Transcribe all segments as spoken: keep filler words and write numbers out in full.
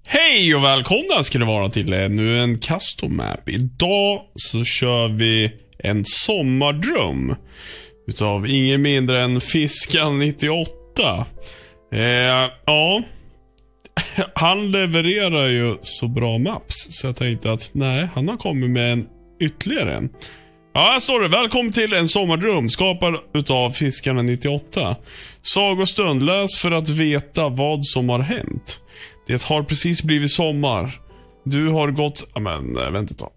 Hej och välkomna ska det vara till ännu en custom map. Idag så kör vi en sommardröm utav ingen mindre än Fiskan nittioåtta. Eh, ja, han levererar ju så bra maps så jag tänkte att nej, han har kommit med en ytterligare en. Ja, här står det. Välkommen till en sommardröm skapad utav Fiskarna nittioåtta. Sagostund, läs för att veta vad som har hänt. Det har precis blivit sommar. Du har gått... Ja, men vänta ett tag.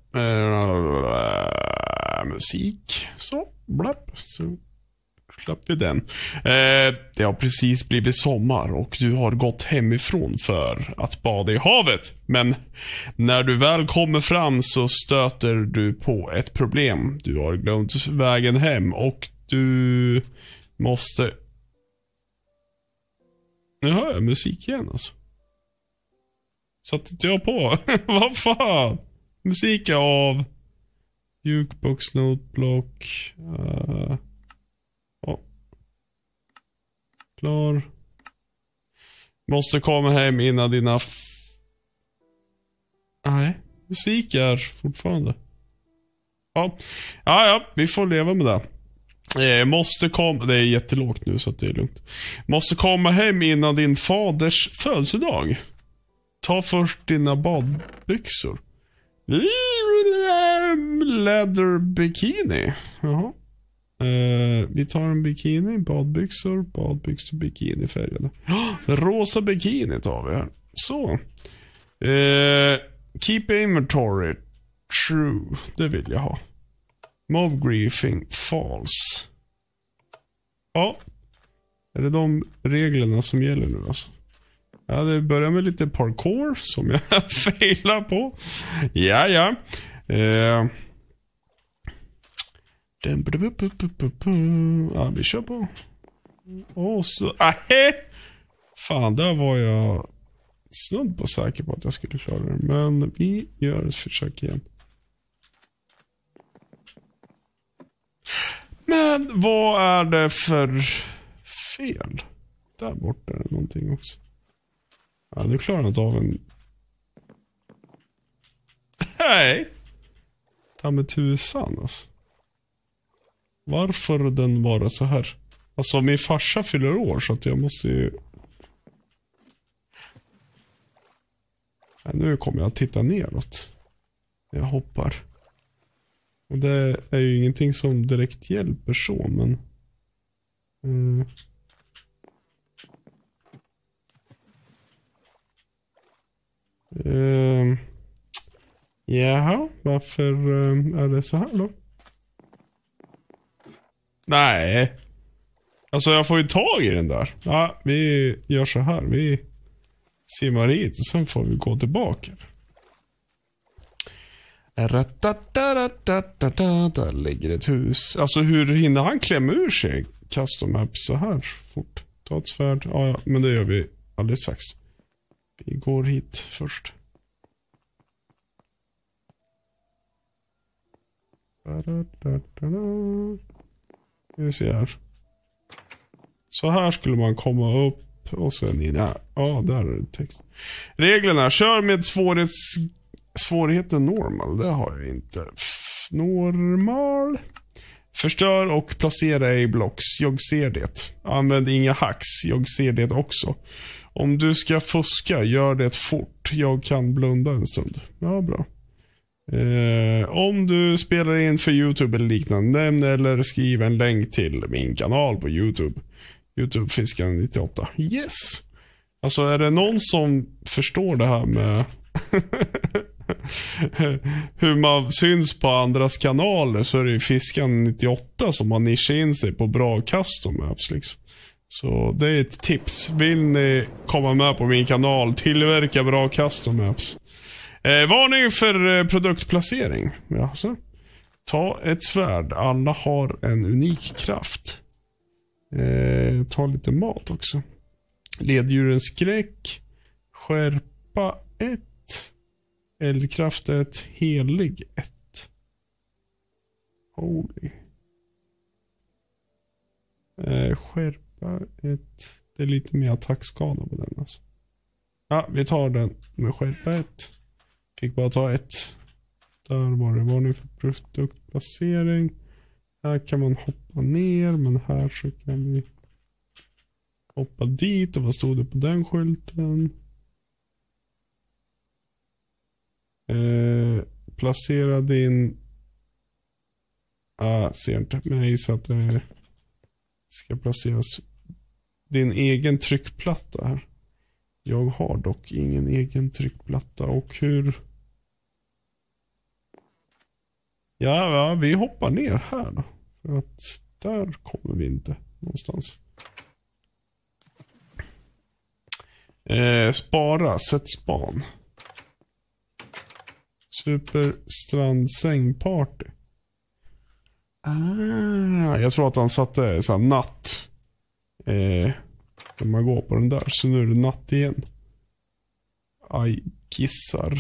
Uh, musik. Så, blapp. Så slapp vi den. Uh, det har precis blivit sommar och du har gått hemifrån för att bada i havet. Men när du väl kommer fram så stöter du på ett problem. Du har glömt vägen hem och du måste... Nu hör jag musik igen alltså. Satt inte jag på? Vad fan? Musik av Jukebox, Noteblock. Uh, oh. Klar. Måste komma hem innan dina... F- Nej, musik är fortfarande. Ja. ja, ja, vi får leva med det. Eh, måste komma... Det är jättelågt nu så att det är lugnt. Måste komma hem innan din faders födelsedag. Ta först dina badbyxor. Leather bikini. Jaha. Uh, vi tar en bikini, badbyxor, badbyxor, bikini färgade. Oh, rosa bikini tar vi här. Så. Uh, keep inventory true. Det vill jag ha. Mob griefing false. Ja. Är det de reglerna som gäller nu alltså? Ja, det börjar med lite parkour som jag failar på. Ja, ja. Eh. Ja, vi kör på. Och så... Ahä! Fan, där var jag snudd på säker på att jag skulle köra den. Men vi gör ett försök igen. Men vad är det för fel? Där borta är det någonting också. Ja, nu klarar han inte av en... Hej! Ta med tusan alltså. Varför den bara så här? Alltså min farsa fyller år så att jag måste ju... Ja, nu kommer jag att titta neråt. Jag hoppar. Och det är ju ingenting som direkt hjälper så, men... Mm. Uh, jaha, varför uh, är det så här då? Nej. Alltså jag får ju tag i den där. Ja, vi gör så här. Vi simmar hit och sen får vi gå tillbaka. Där ligger ett hus. Alltså hur hinner han klämma ur sig custom map så här fort? Ta ett svärd. Ja, ja, men det gör vi alldeles strax. Vi går hit först. Vi ser här. Så här skulle man komma upp och sen in här. Ja, där är det text. Reglerna. Kör med svårighets... svårigheten normal. Det har jag inte. F- normal. Förstör och placera A-blocks. Jag ser det. Använd inga hacks. Jag ser det också. Om du ska fuska, gör det fort. Jag kan blunda en stund. Ja, bra. Eh, om du spelar in för YouTube eller liknande, nämn eller skriv en länk till min kanal på YouTube. YouTube Fiskan nittioåtta. Yes. Alltså är det någon som förstår det här med hur man syns på andras kanaler, så är det Fiskan nittioåtta som har nischat in sig på bra custom maps liksom. Så det är ett tips. Vill ni komma med på min kanal, tillverka bra custom maps. Eh, varning för eh, produktplacering. Jaså. Ta ett svärd. Alla har en unik kraft. Eh, ta lite mat också. Leddjurens skräck. Skärpa ett. Eldkraft ett. Helig ett. Holy. Eh, skärpa ett. Det är lite mer attackskada på den alltså. Ja, vi tar den med skärpa ett. Fick bara ta ett. Där var det varning för produktplacering. Här kan man hoppa ner, men här så kan vi hoppa dit. Och vad stod det på den skylten? Eh, placera din... Ah, ser inte mig så att det ska placeras din egen tryckplatta här. Jag har dock ingen egen tryckplatta. Och hur... Ja, ja, vi hoppar ner här då. För att där kommer vi inte någonstans. Eh, spara, sätt span. Superstrandsängparty. Ah, jag tror att han satte så här natt. Eh, när man går på den där. Så nu är det natt igen. Aj, kissar.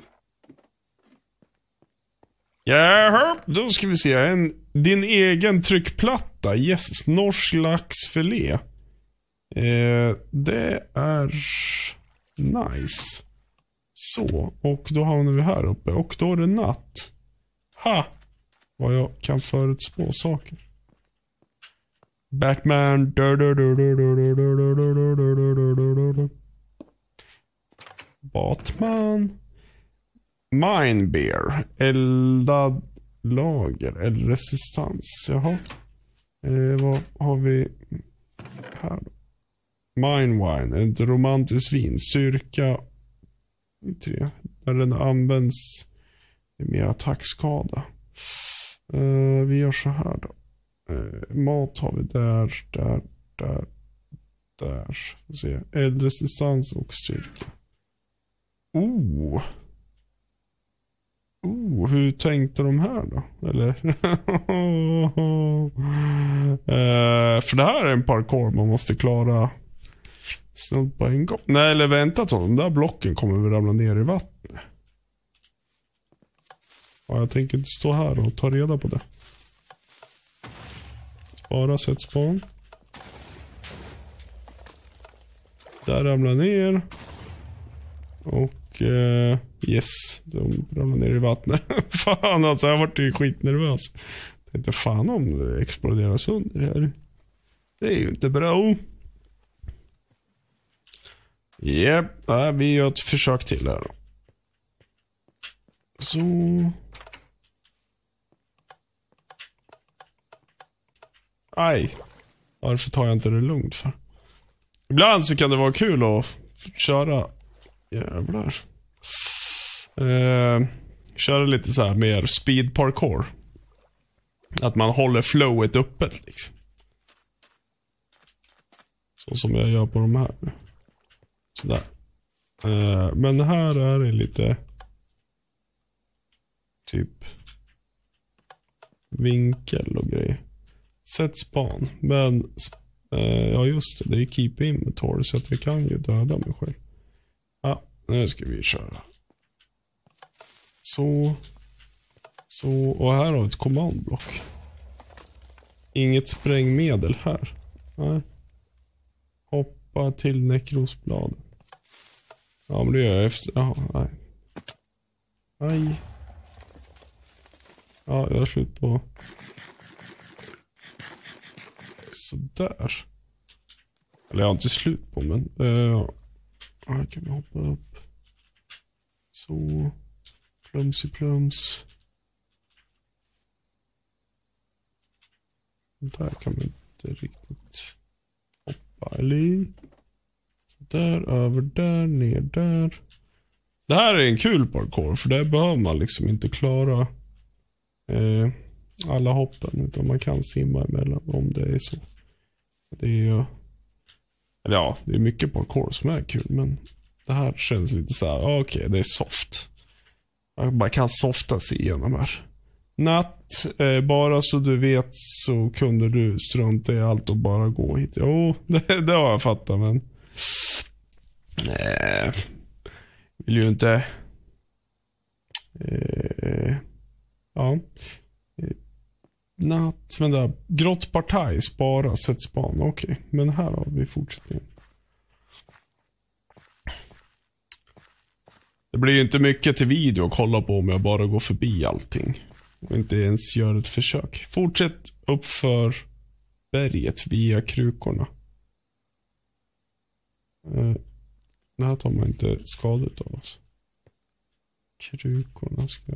Ja, då ska vi se. En, din egen tryckplatta. Yes, norsk laxfilé. Eh, det är nice. Så, och då hamnar vi här uppe. Och då är det natt. Ha! Vad jag kan förutspå saker. Batman. Batman. Minebeer. Eldad lager. Eldresistans. Jaha. Eh, vad har vi här? Minewine. Ett romantiskt vin. Styrka tre. När den används i mer attackskada. Uh, vi gör så här då. Uh, mat har vi där, där, där, där. Får se. Eldresistans och styrka. Oh. Oh, hur tänkte de här då? Eller? uh, för det här är en parkour man måste klara snudd på en gång. Nej, eller vänta så. De där blocken kommer vi ramla ner i vattnet. Ja, jag tänker inte stå här och ta reda på det. Spara, sätt span. Där ramlar ner. Och eh, yes, de ramlar ner i vattnet. Fan alltså, jag vart ju skitnervös. Jag tänkte fan om det exploderar sönder här. Det är ju inte bra. Japp, yep, vi gör ett försök till här då. Så... Aj. Varför tar jag inte det lugnt för? Ibland så kan det vara kul att köra. Jävlar. Eh, köra lite så här mer speed parkour. Att man håller flowet öppet liksom. Så som jag gör på de här. Sådär. Eh, men här är det lite typ vinkel och grejer. Sätt span. Men eh, ja just det, det är keep inventory så att vi kan ju döda mig själv. Ja, nu ska vi köra. Så. Så, och här har vi ett kommandblock. Inget sprängmedel här. Nej. Hoppa till nekrosbladen. Ja, men det gör jag efter. Ja, nej. Aj. Ja, jag har slut på. Sådär. Eller jag har inte slut på, men uh, här kan vi hoppa upp. Så. Plums i plums. Där kan man inte riktigt hoppa, eller? Där, över där, ner där. Det här är en kul parkour, för där behöver man liksom inte klara eh, alla hoppen, utan man kan simma emellan om det är så. Det är ju, eller ja, det är mycket parkour som är kul, men det här känns lite så här, okej, okay, det är soft. Man kan softa sig igenom här. Natt, eh, bara så du vet så kunde du strunta i allt och bara gå hit. Jo, det, det har jag fattat, men nej, vill ju inte eh, ja eh, natt, men där grottpartaj, spara, sätt span, okej, okay. Men här har vi fortsättningen. Det blir ju inte mycket till video att kolla på om jag bara går förbi allting. Och inte ens gör ett försök. Fortsätt upp för berget via krukorna. Uh, det här tar man inte skadet av oss. Krukorna ska...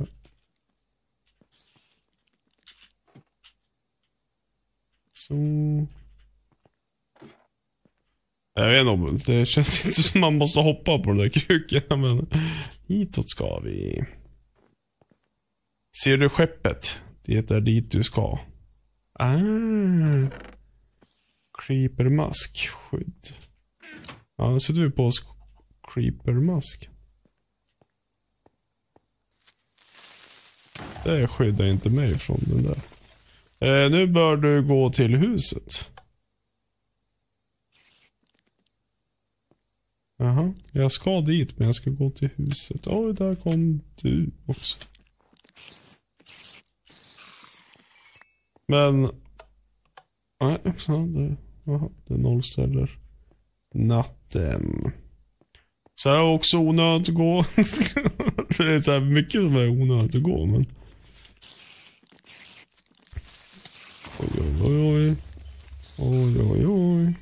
Så... Jag vet inte, det känns inte som man måste hoppa på de där krukorna, men hitåt ska vi. Ser du skeppet? Det är dit du ska. Ah. Creepermask skydd. Ja, nu sätter vi på oss creepermask. Det skyddar inte mig från den där. Eh, nu bör du gå till huset. Jaha, jag ska dit men jag ska gå till huset. Oj, där kom du också. Men... Nej, det, aha, det nollställer natten. Så här är också onödigt att gå. Det är så här mycket som är onödigt att gå, men... Oj, oj, oj. Oj, oj, oj.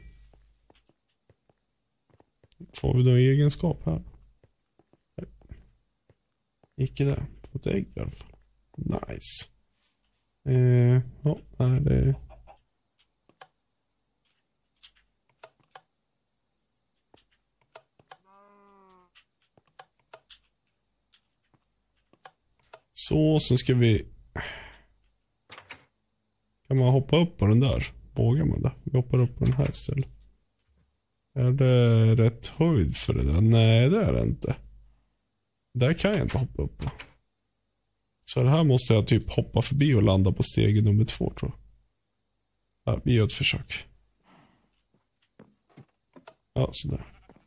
Får vi då egenskap här? Nej. Icke det. På ett ägg i alla fall. Nice. Eh, ja, nej, det... Så, så ska vi... Kan man hoppa upp på den där? Vågar man det? Vi hoppar upp på den här istället. Är det rätt höjd för det där? Nej, det är det inte. Där kan jag inte hoppa upp på. Så det här måste jag typ hoppa förbi och landa på steg nummer två, tror jag. Ja, vi gör ett försök. Ja, sådär.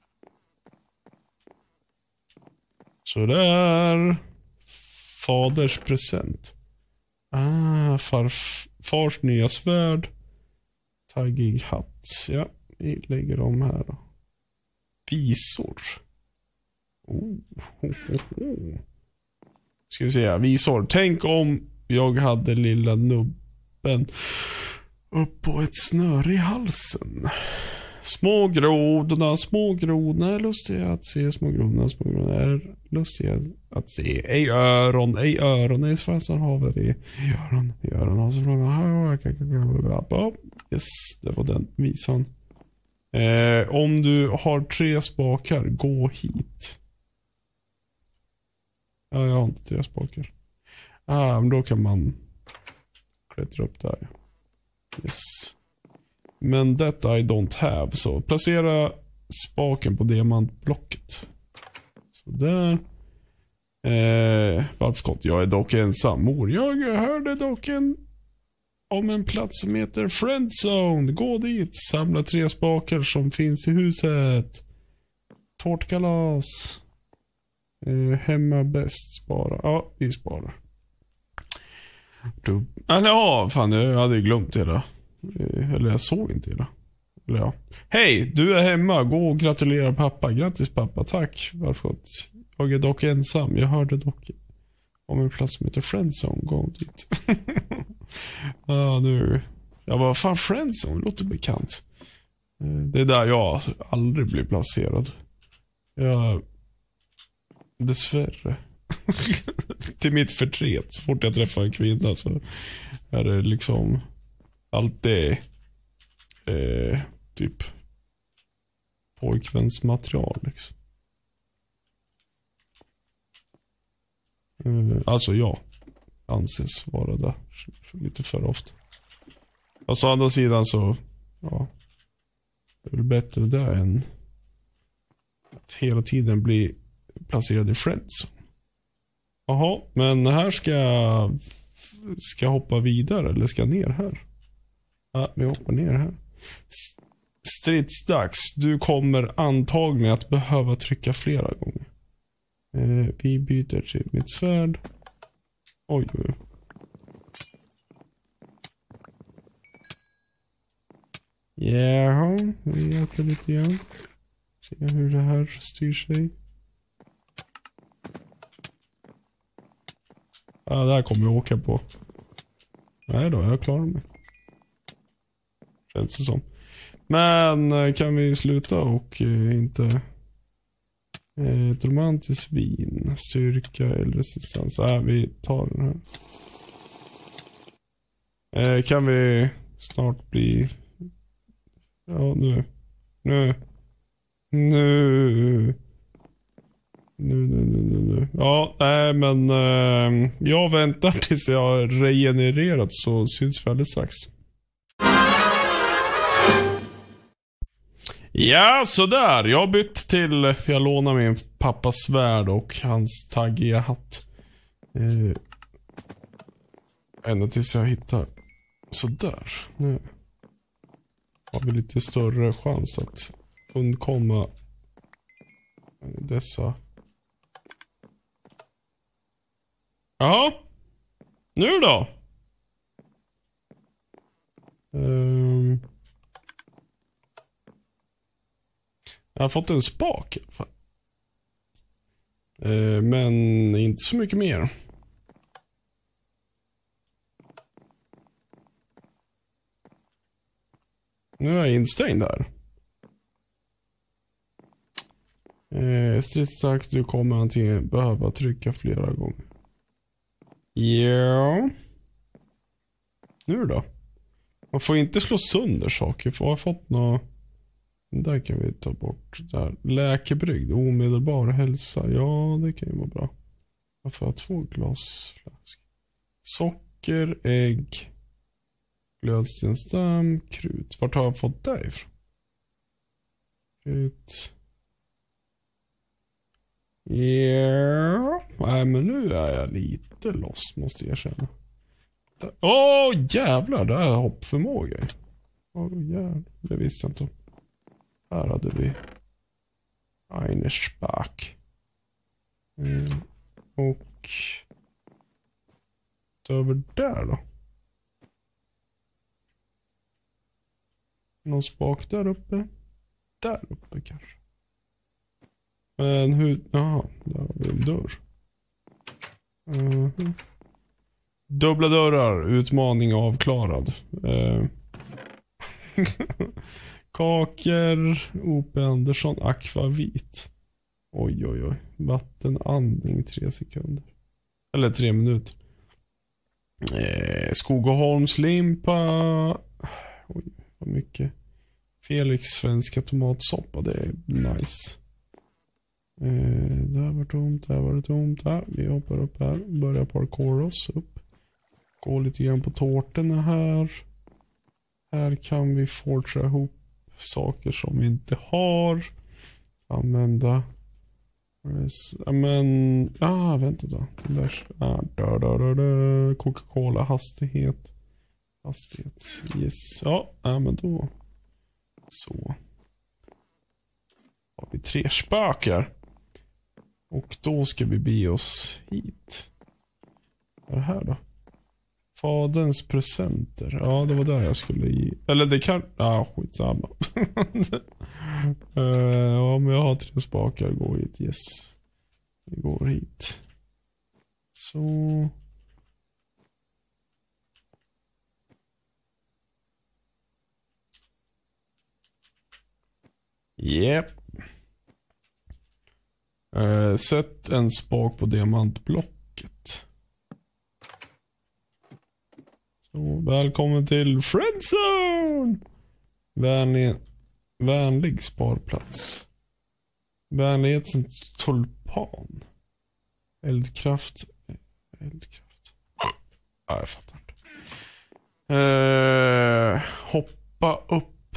Sådär. Faders present. Ah, farf, fars nya svärd. Taggig hatt. Ja, vi lägger dem här då. Visor. Oh, oh, oh, oh. Ska vi se, visor. Tänk om jag hade lilla nubben upp på ett snöre i halsen. Små grodorna, små grodorna är lustiga att se. Små grodorna, små grodorna är lustiga att se. Ej öron, ej öron, ej svansar haver i öron, i öron. Och så frågar yes, det var den visan. Eh, om du har tre spakar, gå hit. Ja, jag har inte tre spakar. Ah, men då kan man klättra upp där. Yes. Men that I don't have. Så placera spaken på diamantblocket. Så där. Eh, valpskott. Jag är dock ensam. Mor, jag hörde dock en om en plats som heter Friendzone. Gå dit. Samla tre spakar som finns i huset. Tårtkalas. Eh, hemma bäst spara. Ja, vi sparar. Du... Eller ja, fan jag hade glömt det där. Eller jag såg inte det. Eller ja. Hej, du är hemma. Gå och gratulera pappa. Grattis pappa, tack. Varför? Jag är dock ensam. Jag hörde dock om en plats som heter Friendzone. Gå dit. Ja, nu. Jag var fan Friendzone, låter bekant. Det är där jag aldrig blir placerad. Jag... Dessvärre. Till mitt förtret. Så fort jag träffar en kvinna så är det liksom allt det eh, typ pojkvänsmaterial liksom. Eh, alltså jag anses vara där lite för ofta. Alltså å andra sidan så ja, det är väl bättre där än att hela tiden bli placerad i Friends. Jaha, men här ska jag ska jag hoppa vidare eller ska jag ner här? Ja, vi hoppar ner här. Stridsdags. Du kommer antagligen att behöva trycka flera gånger. Eh, vi byter till mitt svärd. Oj, oj. Ja, vi äter lite grann. Se hur det här styr sig. Ja, det här kommer jag åka på. Nej då, jag klarar mig. Känns det som. Men kan vi sluta och eh, inte... Ett romantiskt vin, styrka eller resistans. Ja, äh, vi tar den här. Eh, kan vi snart bli... Ja, nu. Nu. Nu. Nu, nu, nu, nu, nu. Ja, nej men eh, jag väntar tills jag har regenererat så syns vi alldeles strax. Ja, sådär. Jag har bytt till... Jag lånar min pappas svärd och hans taggiga hatt. Eh, ända tills jag hittar... Sådär. Nu har vi lite större chans att undkomma dessa... Ja. Nu då? Um, jag har fått en spak i alla fall. Uh, men inte så mycket mer. Nu är jag instängd här. Uh, stridssax, du kommer antingen behöva trycka flera gånger. Ja. Nu då? Man får inte slå sönder saker. För jag har fått något... Där kan vi ta bort. Där. Läkebrygd. Omedelbar hälsa. Ja, det kan ju vara bra. Jag får ha två glasflaskor. Socker, ägg. Glödstensdamm, krut. Vart har jag fått det ifrån? Krut. Ja. Yeah. Nej, men nu är jag lite lost, måste jag erkänna. Åh, oh, jävlar. Det är hoppförmåga. Åh, oh, jävlar. Det visste jag inte. Här hade vi Einersbach. Mm. Och över där då. Någon spak där uppe. Där uppe kanske. Men hur... Jaha, där har vi en dörr. Uh-huh. Dubbla dörrar. Utmaning avklarad. Uh. Kaker. O P Andersson. Akvavit. Oj, oj, oj. Vattenandning. Tre sekunder. Eller tre minuter. Eh, Skogaholmslimpa. Oj, vad mycket. Felix svenska tomatsoppa. Det är nice. Eh, där var det tomt. Där var det tomt. Här. Vi hoppar upp här. Börjar parkoura oss upp. Går lite grann på tårtorna här. Här kan vi fortra ihop saker som vi inte har. Använda. Men, ah, vänta då. Där. Ah, da, da, da, da. Coca-Cola, hastighet. Hastighet, yes. Ja, ah, men då. Så. Har vi tre spökar. Och då ska vi be oss hit. Vad är det här då? Faderns presenter. Ja, det var där jag skulle ge. Eller det kan... Ja, ah, skitsamma. uh, ja, men jag har tre spakar. Gå hit, yes. Vi går hit. Så... Yep. Uh, sätt en spak på diamantblocket. Så, välkommen till Friendzone! Vänlig, vänlig sparplats. Vänlighetens tulpan. Eldkraft. Eldkraft. Ja, jag fattar inte. Uh, hoppa upp.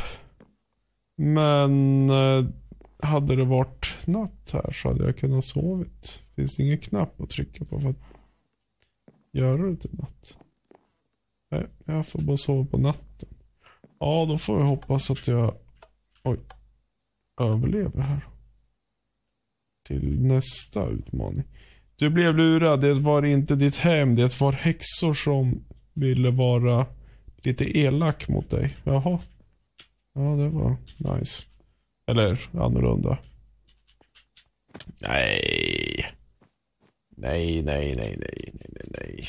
Men uh, hade det varit natt här så hade jag kunnat sovit. Finns ingen knapp att trycka på för att göra det till natt. Nej, jag får bara sova på natten. Ja, då får jag hoppas att jag oj, överlever här. Till nästa utmaning. Du blev lurad, det var inte ditt hem. Det var häxor som ville vara lite elak mot dig. Jaha. Ja, det var nice. Eller annorlunda. Nej. Nej, nej, nej, nej, nej, nej, Okej.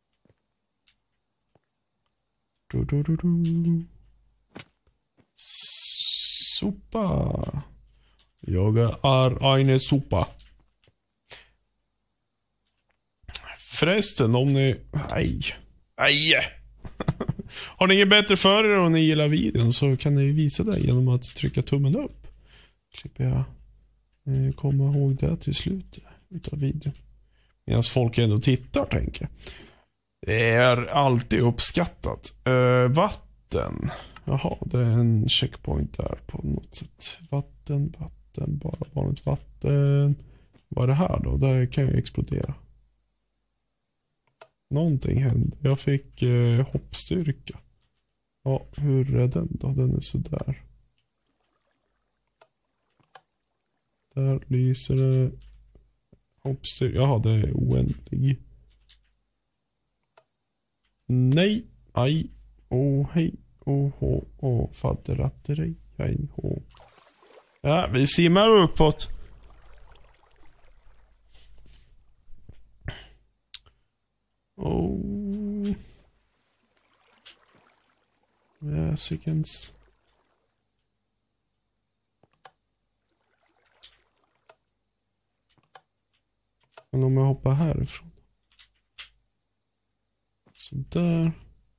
Du, du, du, du. Sopa. Jag är en sopa. Förresten, om ni... Nej. Nej. Har ni inget bättre för er och ni gillar videon så kan ni visa det genom att trycka tummen upp. Slipper jag eh, komma ihåg det till slut utav videon. Medan folk ändå tittar, tänker jag. Det är alltid uppskattat. Uh, vatten. Jaha, det är en checkpoint där på något sätt. Vatten, vatten, bara vanligt vatten. Vad är det här då? Där kan jag explodera. Någonting hände. Jag fick uh, hoppstyrka. Ja, hur är den då? Den är sådär. Där lyser det. Hoppstyrka. Jaha, det är oändlig. Nej, aj, oh, hej, oh, oh, oh, fadderatteri, hej, oh. Ja, vi simmar uppåt. Oh. Väsikens. Men om jag hoppar härifrån. Så där.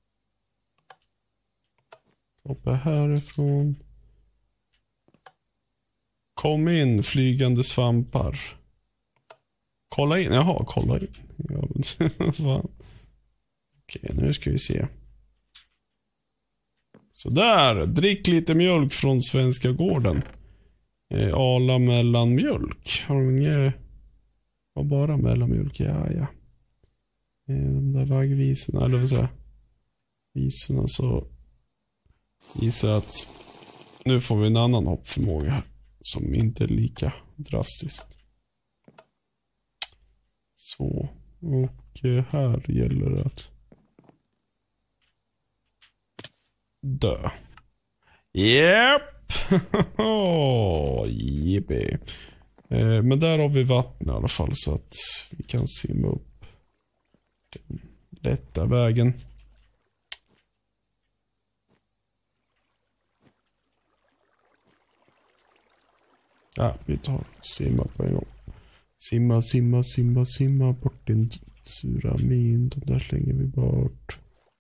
Hoppa härifrån. Kom in, flygande svampar. Kolla in, jaha, kolla in. Ja, okej, nu ska vi se. Så där, drick lite mjölk från Svenska gården. Eh, ala mellanmjölk. Har de inget... Var bara mellanmjölk, ja, ja. De där vaggvisorna, eller vad säger jag, visorna, så gissar jag att nu får vi en annan hoppförmåga här som inte är lika drastiskt. Så, och här gäller det att dö. Japp! Jippie. eh, Men där har vi vatten i alla fall så att vi kan simma upp den lätta vägen. Ja, vi tar simma på en gång. Simma, simma, simma, simma bort din sura min. De där slänger vi bort.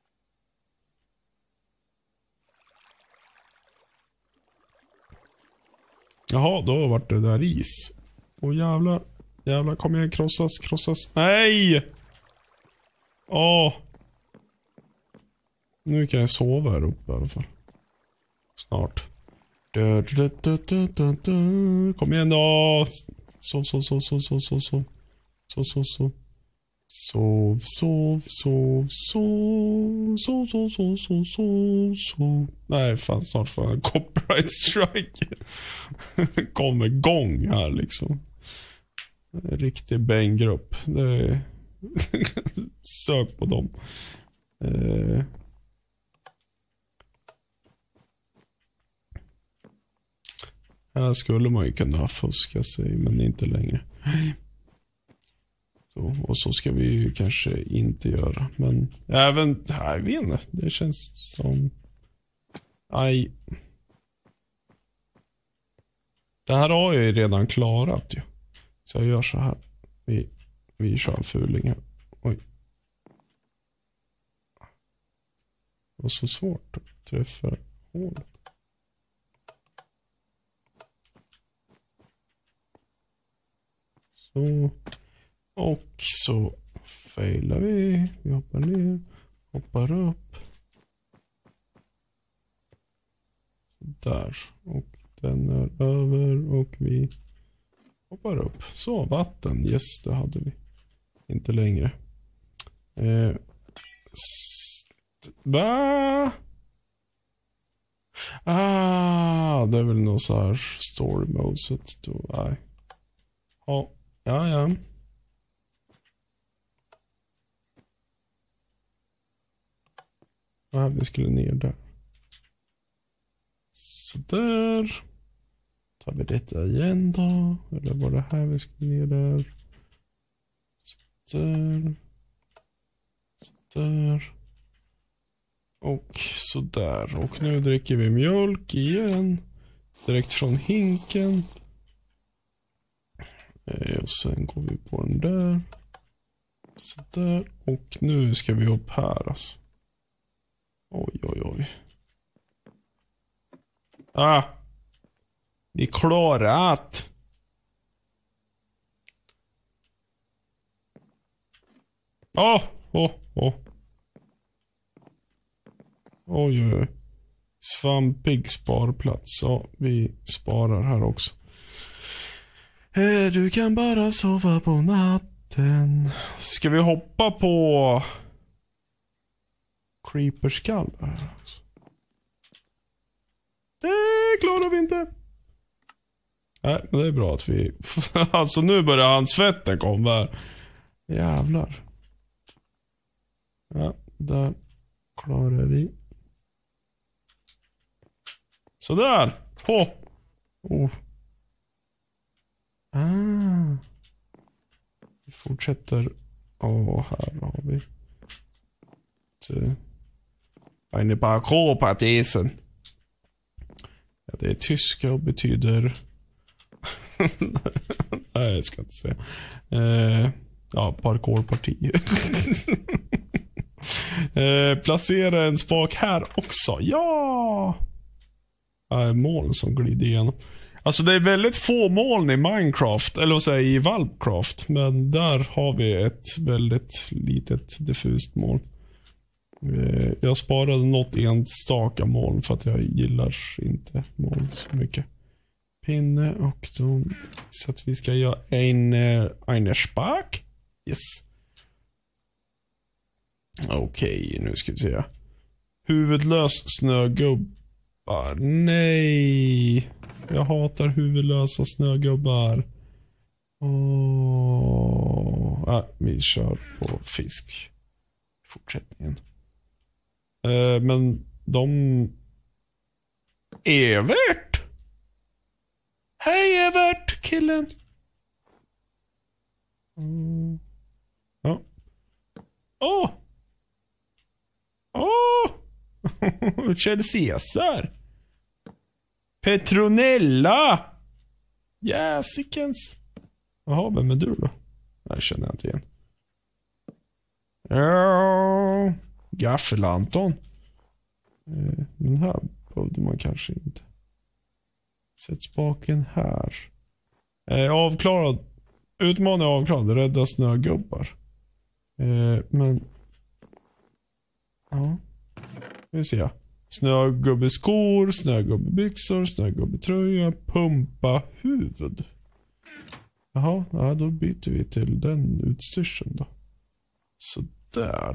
Jaha, då vart det där is. Åh jävlar, jävlar, kom igen, krossas, krossas. Nej! Åh. Nu kan jag sova här uppe i alla fall. Snart. Du, du, du, du, du, du. Kom igen då. Sov, sov, sov, sov, sov, sov, sov. Sov, sov, sov. Sov, sov, sov, sov. Sov, sov, sov, sov, sov, sov. Nej, fan, snart får jag en copyright strike. Kom igång här liksom. En riktig bänggrupp. Det är... Sök på dem. Eh... Här skulle man ju kunna fuska sig, men inte längre. Så, och så ska vi ju kanske inte göra. Men även här, jag vet inte. Det känns som... Aj. Det här har jag ju redan klarat ju. Så jag gör så här. Vi, vi kör en fuling här. Oj. Det var så svårt att träffa hålet. Så. Och så failar vi. Vi hoppar ner. Hoppar upp. Så där. Och den är över. Och vi hoppar upp. Så, vatten. Yes, det hade vi. Inte längre. Eh. Va? Ah, det är väl någon så här story mode. Så då, nej. Ja, ja, ja. Ja, vi skulle ner där. Så där. Tar vi detta igen då. Eller var det här vi skulle ner där? Så där. Där. Och så där. Och nu dricker vi mjölk igen. Direkt från hinken. Och sen går vi på den där. Så där. Och nu ska vi upp här alltså. Oj, oj, oj. Ah. Vi klarat. Åh, åh, åh. Oj, oj. Svampig sparplats. Ja, vi sparar här också. Du kan bara sova på natten. Ska vi hoppa på creeperskallar? Det klarar vi inte. Nej, men det är bra att vi... Alltså nu börjar hans svetten komma. Jävlar. Ja, där klarar vi. Sådär. Åh. Oh. Ah. Vi fortsätter. Åh, oh, här har vi. Så. Eine parkourpartisen. Ja, det är tyska och betyder... Nej, jag ska inte säga. Eh, ja, parkourparti. eh, placera en spak här också. Ja! Äh, moln som glider igenom. Alltså det är väldigt få moln i Minecraft. Eller vad säger i Valpcraft. Men där har vi ett väldigt litet diffust moln. Eh, jag sparade något enstaka moln för att jag gillar inte moln så mycket. Pinne och då, så att vi ska göra en en spak. Yes. Okej, okay, nu ska vi se. Huvudlös snögubbar. Nej. Jag hatar huvudlösa snögubbar. Åh. Ah, vi kör på fisk. Fortsättningen. Eh, men de... Evert? Hej Evert, killen. Mm. Ja. Åh! Åh! Kjell Caesar. Petronella. Jäsikens. Jaha, vem är du då? Jag känner jag inte igen. Ja. Gaffel-Anton. Eh, men här behövde man kanske inte. Sätt spaken här. Eh, avklarad. Utmaning avklarad. Rädda snögubbar. Eh, men... Ja. Vi ser. Snögubbeskor, snögubbebyxor, snögubbetröja, pumpa huvud. Jaha, ja, då byter vi till den utstyrseln då. Så där.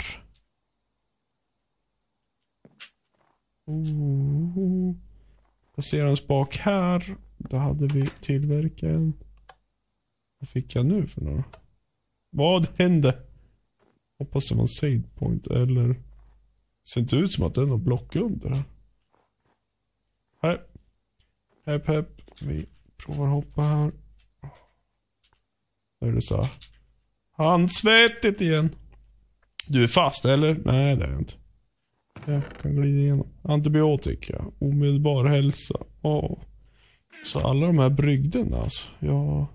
Oh. Placera en spak här. Då hade vi tillverkaren. Vad fick jag nu för några? Vad hände? Hoppas det var en save point eller... Ser inte ut som att det är något block under här. Här. Hepp, hepp. Vi provar hoppa här. Nu är det så här. Handsvettigt igen. Du är fast eller? Nej, det är jag inte. Jag kan glida igenom. Antibiotika. Omedelbar hälsa. Åh. Så alla de här brygderna alltså. Ja.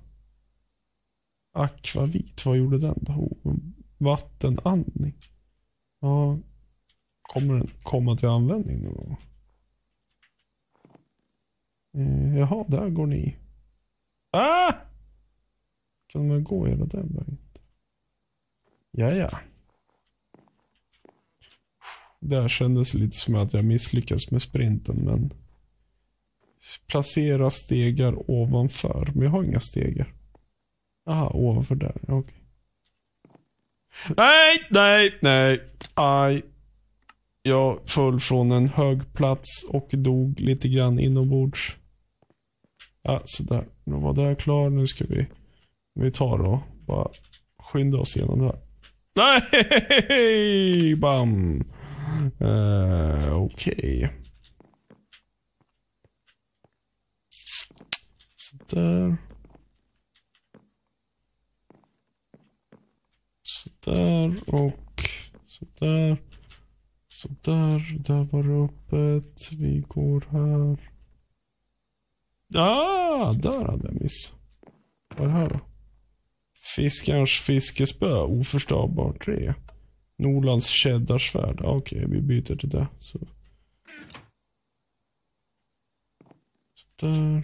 Akvavit. Vad gjorde den då? Vattenandning. Ja. Kommer den komma till användning någon gång? Eh, jaha, där går ni. Ah! Kan man gå hela den vägen? Ja, ja. Där kändes lite som att jag misslyckas med sprinten, men placera stegar ovanför. Men jag har inga stegar. Aha, ovanför där. Okej. Okay. Nej, nej, nej. Aj. Jag föll från en hög plats och dog lite grann inombords. Ja, sådär. Nu var det här klar. Nu ska vi vi tar då. Bara skynda oss igenom det här. Nej! Bam! Uh, Okej. Okay. Sådär. Sådär och Så där. Så där. Där var det öppet. Vi går här. Ja, där hade jag miss. Vad är det här då? Fiskarens fiskespö. Oförstörbar tre. Norlands cheddarsvärd. Okej, okay, vi byter till det. Så. Så där.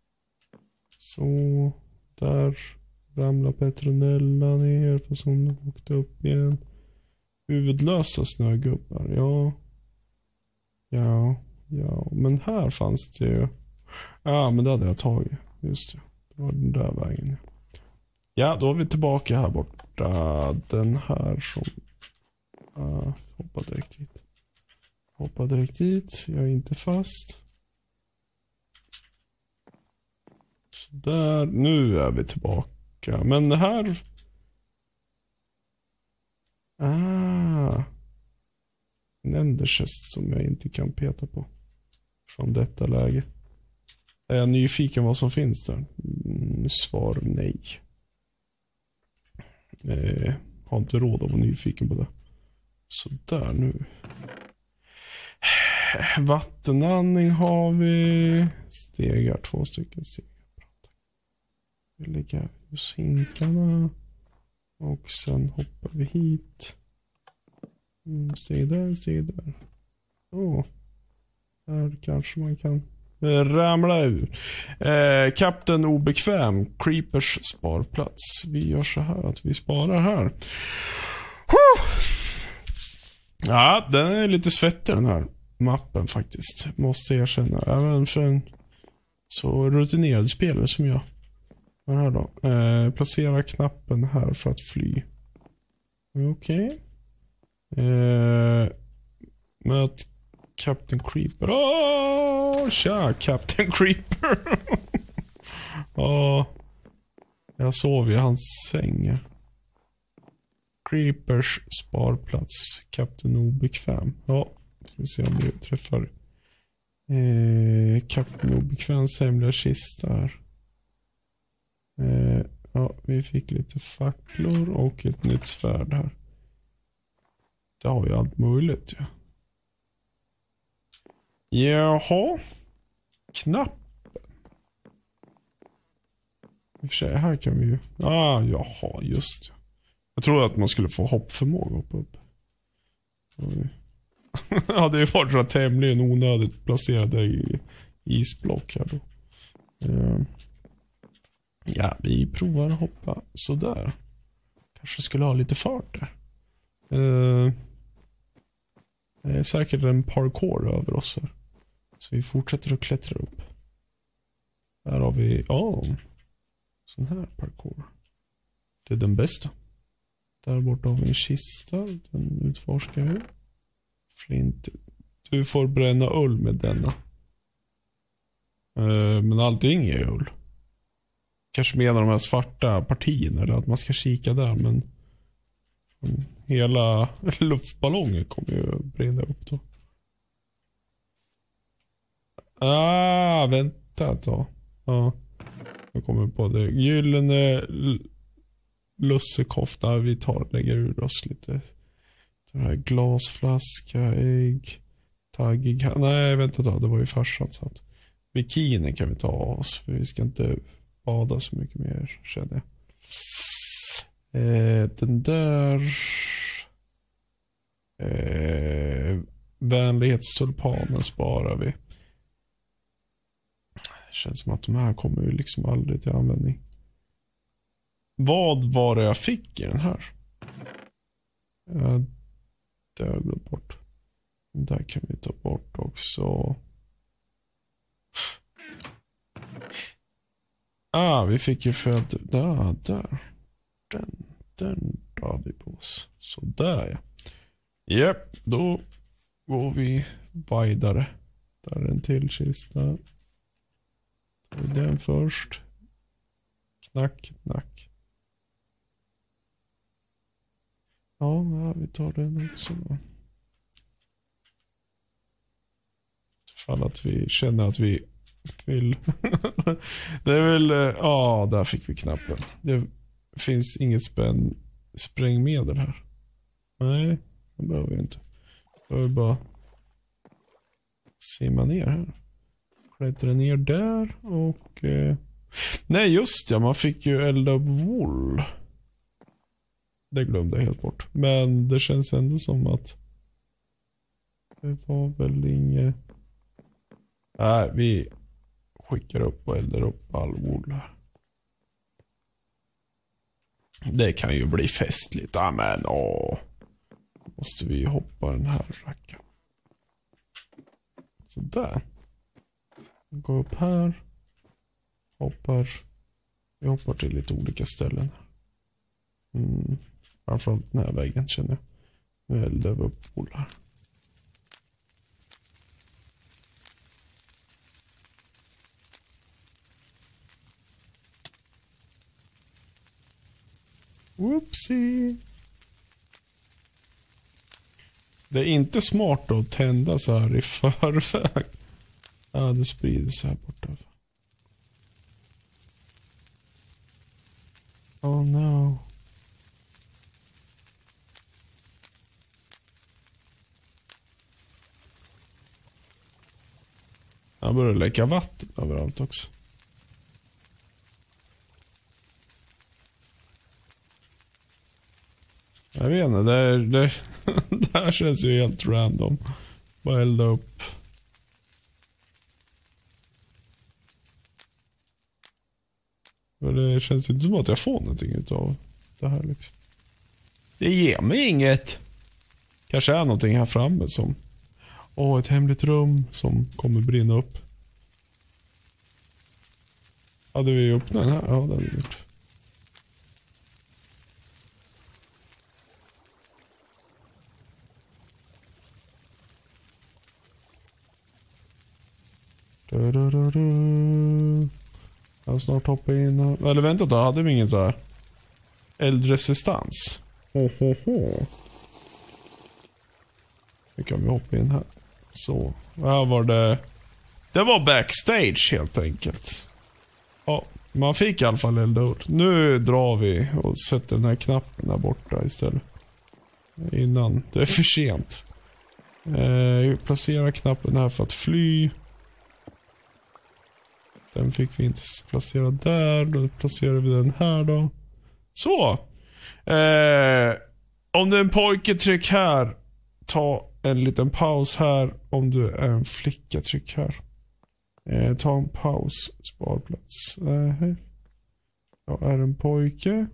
Så. Där. Ramlar Petronella ner. Fast hon åkte upp igen. Huvudlösa snögubbar. Ja. Ja. Ja. Men här fanns det ju. Ja, men det hade jag tagit. Just det. Det var den där vägen. Ja, då är vi tillbaka här borta. Den här som... Uh, hoppa direkt hit. Hoppa direkt hit. Jag är inte fast. Så där. Nu är vi tillbaka. Men det här... Ah. En enderchest som jag inte kan peta på. Från detta läge. Är jag nyfiken vad som finns där? Mm, svar nej. Eh, har inte råd att vara nyfiken på det. Så där nu. Vattenandning har vi. Stegar, två stycken stegar. Vi lägger hos hinkarna. Och sen hoppar vi hit. Mm, steg där, steg där. Åh. Oh. Här kanske man kan ramla ur. Eh, Kapten obekväm. Creepers sparplats. Vi gör så här att vi sparar här. Huh! Ja, den är lite svettig den här mappen faktiskt. Måste jag erkänna. Även för en så rutinerad spelare som jag. Vad här då? Eh, placera knappen här för att fly. Okej. Okay. Eh, möt Captain Creeper. Åh, tja, Captain Creeper. Åh, jag sov i hans säng. Creepers sparplats. Captain obekväm. Ja, ska vi se om vi träffar eh, Captain obekväms hemliga kista här. Eh, ja, vi fick lite facklor och ett nytt svärd här. Det har ju allt möjligt, ja. Jaha. Knappen. I och för sig, här kan vi ju... Ah, jaha, just det. Jag tror att man skulle få hoppförmåga upp upp. Ja, det är varit tämligen onödigt placerade i isblock här då. Uh, ja, vi provar att hoppa sådär. Kanske skulle ha lite fart där. Uh, det är säkert en parkour över oss här. Så vi fortsätter att klättra upp. Där har vi, ja, oh, sån här parkour. Det är den bästa. Där borta har vi en kista. Den utforskar vi. Flint. Du får bränna ull med denna. Uh, men allting är ull. Kanske menar de här svarta partierna. Eller att man ska kika där. Men hela luftballongen kommer ju brinna upp då. Ah, vänta ett tag. Ja. Jag kommer på det. Gyllene l- lussekofta. Vi tar lägger ur oss lite. Den här glasflaska, ägg, taggig. Nej, vänta ett tag. Det var ju farsan så att bikini kan vi ta av oss. För vi ska inte bada så mycket mer, känner jag. Eh, den där eh, vänlighetstulpanen sparar vi. Det känns som att de här kommer ju liksom aldrig till användning. Vad var det jag fick i den här? Eh, det har jag glömt bort. Den där kan vi ta bort också. Ah, vi fick ju för att där, där. Den, den drar vi på oss. Så där, ja. Japp, då går vi vidare. Där är en till kista. Tar vi den först. Knack, knack. Ja, vi tar den också då. Ifall att vi känner att vi vill. Det är väl, ja, där fick vi knappen. Det finns inget spänn, sprängmedel här. Nej, det behöver vi inte. Då behöver vi bara simma ner här. Klättra ner där och... Eh... Nej just ja, man fick ju elda upp wool. Det glömde jag helt bort. Men det känns ändå som att det var väl inget... Nej, vi skickar upp och eldar upp all wool här. Det kan ju bli festligt. Amen, åh. Måste vi hoppa den här racken. Så där. Gå upp här. Hoppar. Vi hoppar till lite olika ställen. Mm. Framförallt den här vägen känner jag. Nu eldar vi upp wool här. Whoopsie. Det är inte smart att tända så här i förväg. Ja, det sprider sig här borta. Oh no. Jag börjar läcka vatten överallt också. Jag vet inte, det, är, det, det här känns ju helt random. Bara elda upp. Det känns inte som att jag får någonting utav det här liksom. Det ger mig inget. Kanske är någonting här framme som... Åh, ett hemligt rum som kommer brinna upp. Hade vi öppnat den här? Ja, det hade vi gjort. Du, du, du, du. Jag har snart hoppat in här. Eller vänta då, hade vi ingen så här eldresistans? Ho, ho, ho. Nu kan vi hoppa in här. Så, här var det. Det var backstage helt enkelt. Ja, man fick i alla fall elda ut. Nu drar vi och sätter den här knappen där borta istället. Innan det är för sent. Eh, placera knappen här för att fly. Den fick vi inte placera där. Då placerar vi den här då. Så. Eh, om du är en pojke, tryck här. Ta en liten paus här. Om du är en flicka, tryck här. Eh, ta en paus. Sparplats. Eh, jag är en pojke.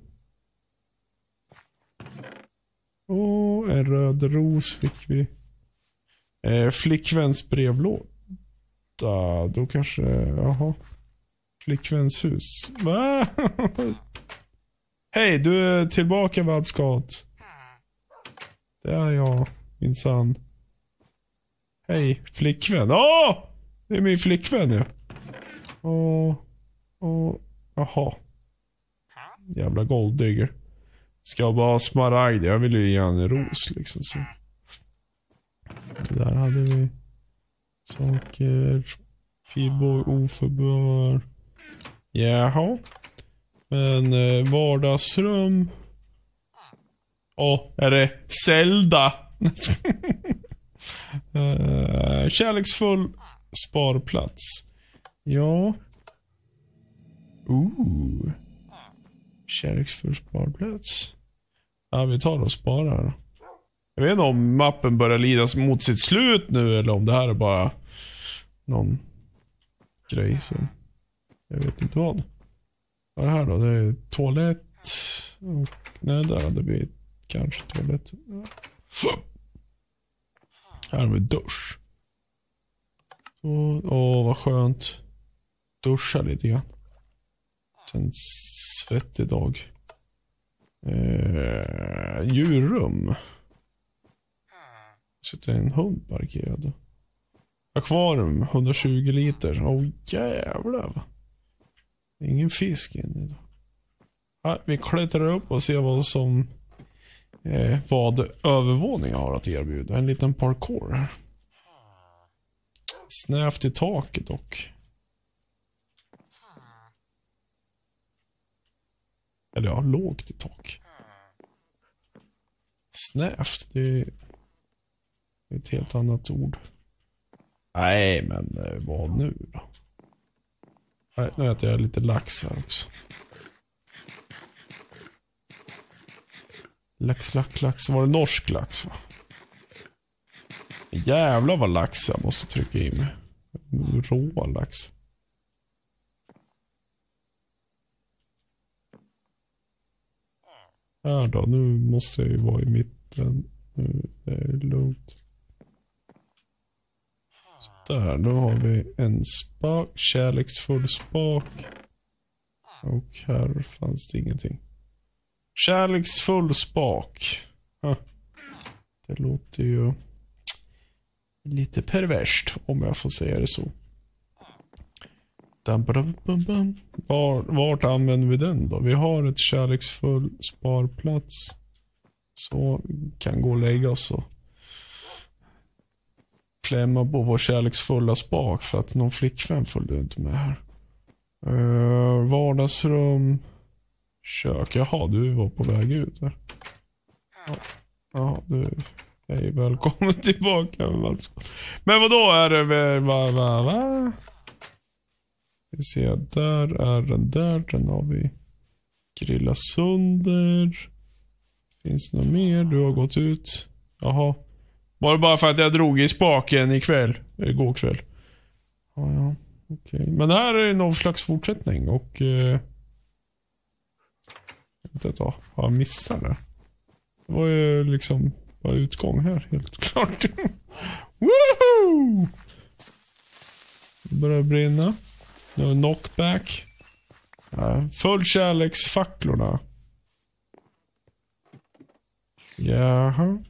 Och en röd ros fick vi. Eh, flickväns brevlåda. Då kanske, jaha. Flickväns hus. Va? Hej, du är tillbaka, valpskat. Det är jag, minsann. Hej, flickvän. Åh! Det är min flickvän ju. Åh, åh, jaha. Jävla golddigger. Ska jag bara ha smaragd? Jag vill ju ge en ros liksom så. Där hade vi saker. Feedboy, oförbör. Jaha. Men eh, vardagsrum. Åh, oh, är det Zelda? uh, kärleksfull sparplats. Ja. Ooh. Kärleksfull sparplats. Ja, vi tar och sparar. Jag vet inte om mappen börjar lidas mot sitt slut nu eller om det här är bara någon grej som jag vet inte vad. Vad är det här då? Det är toalett. Och, nej, där hade vi kanske toalett. Här har vi dusch. Åh, åh, vad skönt. Duscha lite grann. Sen svettig dag. Eh, djurrum. Sitter en hund parkerad. Akvarium, hundratjugo liter. Åh, oh, jävlar. Ingen fisk inne då. Ja, vi klättrar upp och ser vad som eh, vad övervåningen har att erbjuda. En liten parkour här. Snävt i taket dock. Eller ja, lågt i tak. Snävt, det är Ett helt annat ord. Nej, men vad nu då? Nej, nu äter jag lite lax här också. Lax, lax, lax. Var det norsk lax, va? Jävlar vad lax jag måste trycka in mig. Rå lax. Här då, nu måste jag ju vara i mitten. Nu är det lugnt. Så där, då har vi en spak, kärleksfull spak. Och här fanns det ingenting. Kärleksfull spak. Ah, det låter ju lite perverst, om jag får säga det så. Var, vart använder vi den då? Vi har ett kärleksfull sparplats. Så kan gå och lägga oss och klämma på vår kärleksfulla spak för att någon flickvän följde inte med här. Uh, vardagsrum. Kök. Jaha, du var på väg ut där. Ja, ja du är välkommen tillbaka. Men vad då är det? Va, va, va? Vi ser, där är den där. Den har vi grillat sönder. Finns det något mer? Du har gått ut. Jaha. Var det bara för att jag drog i spaken ikväll? Igår kväll. Ja, ja. Okej. Okay. Men här är någon slags fortsättning. Och... Eh, jag vet inte, har jag missat det? Det var ju liksom bara utgång här, helt klart. Woohoo! Det börjar brinna. Nu knockback. Ja, full kärleksfacklorna. Jaha.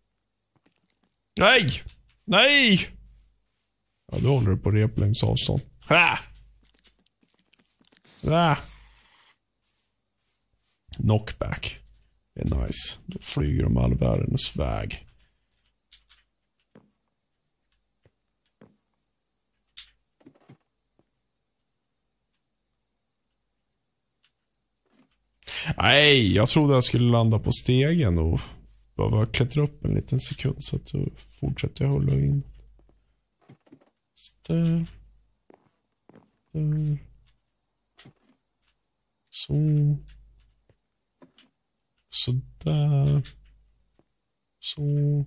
Nej! Nej! Ja, då håller du på replängds avstånd. Ha! Ha! Knockback. Det är nice. Då flyger de all världens väg. Nej, jag trodde jag skulle landa på stegen och bara klättra upp en liten sekund, så att då fortsätter jag hålla in. Så där. Där. Så. Så där. Så.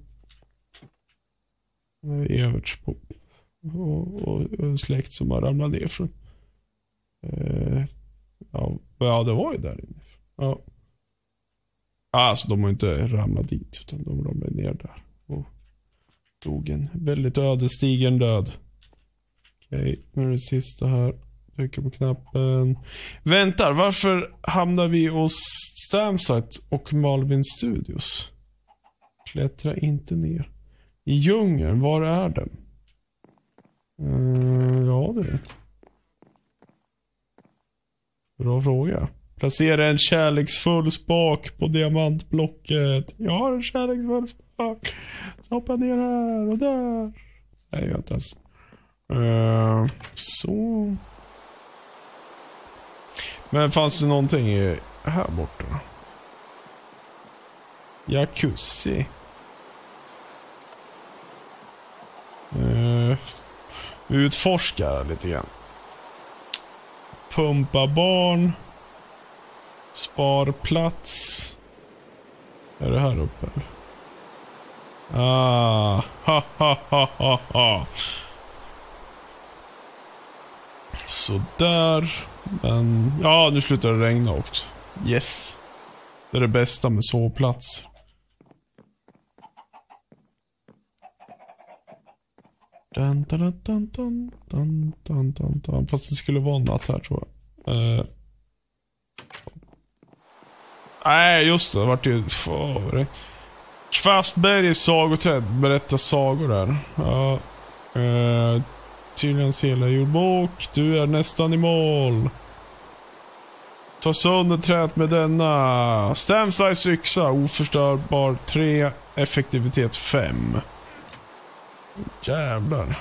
Everts på. Och, och, och släkt som har ramlat ner från. Eh, ja, ja, det var ju där inne. Ja. Alltså de har inte ramlat dit, utan de ramlade ner där och tog en väldigt ödesdigen död. Okej, nu är det sista här. Trycker på knappen. Väntar, varför hamnar vi hos Stamsite och Malvin Studios? Klättra inte ner. I djungeln, var är den? Uh, ja, det är bra fråga. Placera en kärleksfull spak på diamantblocket. Jag har en kärleksfull spak. Så hoppa ner här och där. Nej, jag inte alls. Uh, så. Men fanns det någonting här borta? Jacuzzi. Uh, utforska lite grann. Pumpa barn. Sparplats. Är det här uppe? Ah, ha ha ha ha ha. Så där. Men ja, nu slutar det regna också. Yes. Det är det bästa med sovplats. Dun, dun, dun, dun, dun, dun, dun, dun. Fast det skulle vara natt här, tror jag. Uh. Nej, just det. Det vart ju... Oh, Kvastbergs sagoträd berättar sagor där. Ja. Uh, Tydligans hela jordbok. Du är nästan i mål. Ta sönder träet med denna. Stamsize yxa. Oförstörbar tre. Effektivitet fem. Jävlar.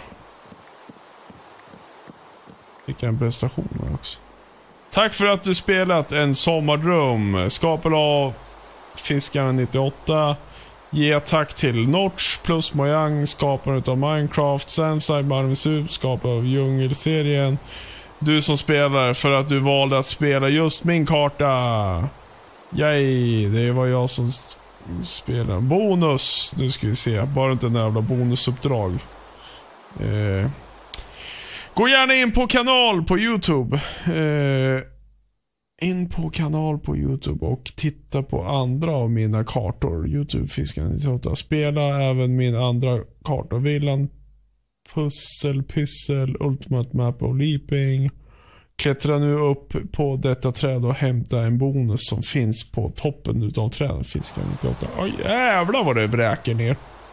Fick en prestation här också. Tack för att du spelat en sommardröm. Skapel av Fiskaren nittioåtta. Ge tack till Notch plus Mojang, skapare av Minecraft, Samside, Marvinsub, skapare av Djungelserien. Du som spelar för att du valde att spela just min karta. Yay, det var jag som spelar. Bonus, nu ska vi se, bara inte en jävla bonusuppdrag. Eh. Gå gärna in på kanal på YouTube. Eh. In på kanal på YouTube och titta på andra av mina kartor. YouTube-fisken nittioåtta. Spela även min andra karta. Villan, Pussel, Pyssel, Ultimate Map och Leaping. Klättra nu upp på detta träd och hämta en bonus som finns på toppen utav träden. Fisken nittioåtta. Oj, jävlar vad det bräker ner.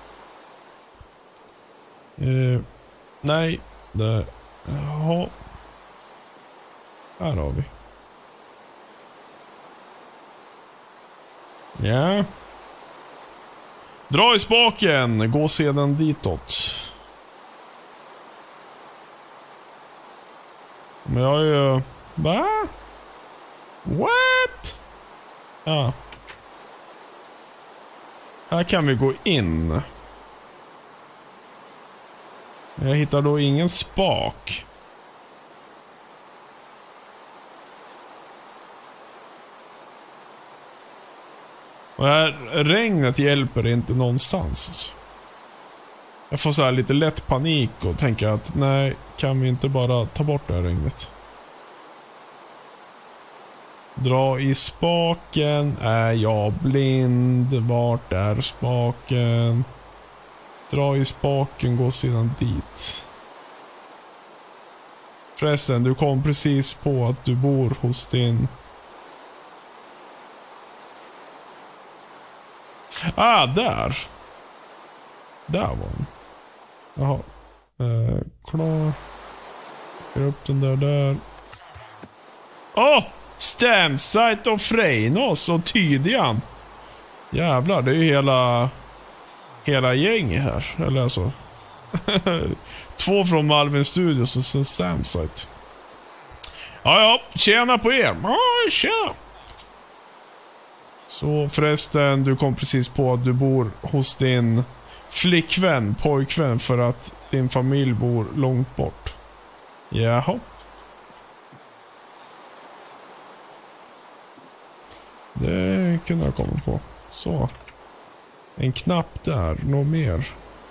Eh, nej, det... Jaha. Här har vi. Ja. Dra i spaken. Gå sedan ditåt. Men jag är ju... Va? What? Ja. Här kan vi gå in. Jag hittar då ingen spak. Och här, regnet hjälper inte någonstans. Alltså. Jag får så här lite lätt panik och tänker att nej, kan vi inte bara ta bort det här regnet? Dra i spaken. Är jag blind? Vart är spaken? Dra i spaken, gå sedan dit. Förresten, du kom precis på att du bor hos din... Ah, där. Där var den. Jaha. Eh, klar. Skär upp den där där. Åh! Oh! Stamsite och Freinos och Tydian. Jävlar, det är ju hela... Hela gäng här. Eller alltså. Två från Malvin Studios och sen Stamsite. Ja, ja. Tjena på er. Ja, tjena. Så förresten, du kom precis på att du bor hos din flickvän, pojkvän, för att din familj bor långt bort. Jaha. Det kunde jag komma på. Så. En knapp där, något mer.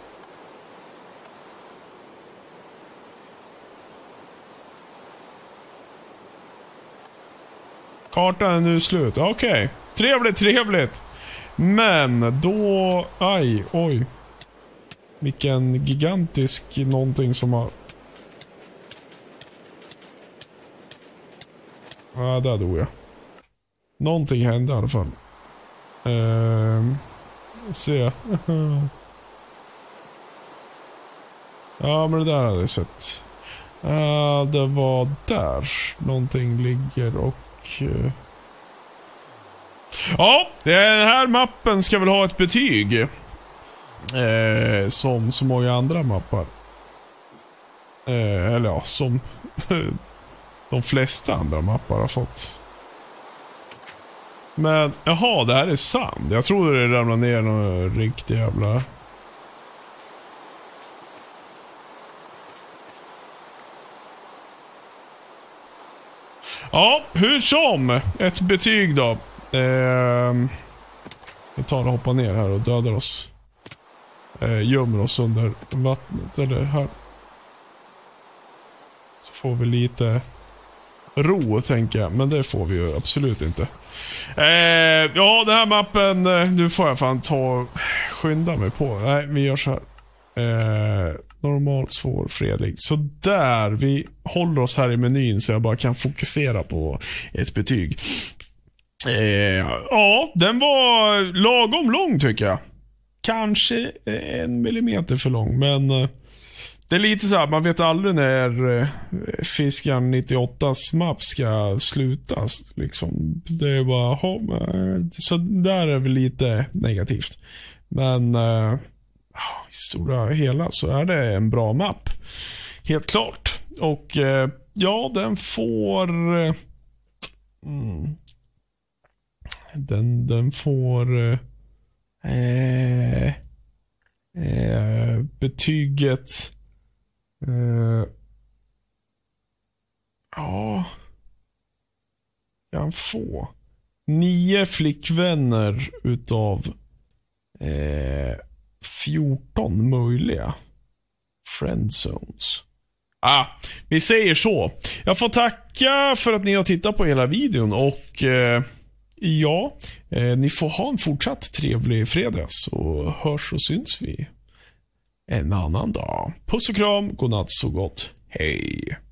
Kartan är nu slut. Okej. Okay. Trevligt, trevligt. Men då... Aj, oj. Vilken gigantisk någonting som har... Ja, där dog jag. Någonting hände i alla fall. Ehm... Se. Ja, men det där hade jag sett. Uh, det var där. Någonting ligger och... Uh... Ja, den här mappen ska väl ha ett betyg. Eh, som så många andra mappar. Eh, eller ja, som de flesta andra mappar har fått. Men, jaha, det här är sand. Jag trodde det ramlade ner någon riktig jävla... Ja, hur som. Ett betyg då. Eh, vi tar och hoppar ner här och dödar oss. Eh, gömmer oss under vattnet. Eller här. Så får vi lite ro, tänker jag. Men det får vi ju absolut inte. Eh, ja, den här mappen. Nu får jag fan ta skynda mig på. Nej, vi gör så här. Eh, normalt, svår, fredlig. Så där, vi håller oss här i menyn så jag bara kan fokusera på ett betyg. Eh, ja, den var lagom lång tycker jag. Kanske en millimeter för lång, men eh, det är lite så här, man vet aldrig när eh, Fiskan nittioåttas mapp ska slutas liksom. Det är bara oh, så där är väl lite negativt. Men eh, i stora hela så är det en bra mapp. Helt klart. Och eh, ja, den får eh, mm, den, den får eh, Eh, eh, betyget... Eh, ja... Jag får nio flickvänner utav eh, fjorton möjliga friendzones. Ah, vi säger så. Jag får tacka för att ni har tittat på hela videon och eh, ja, eh, ni får ha en fortsatt trevlig fredag, så hörs och syns vi en annan dag. Puss och kram, godnatt så gott. Hej.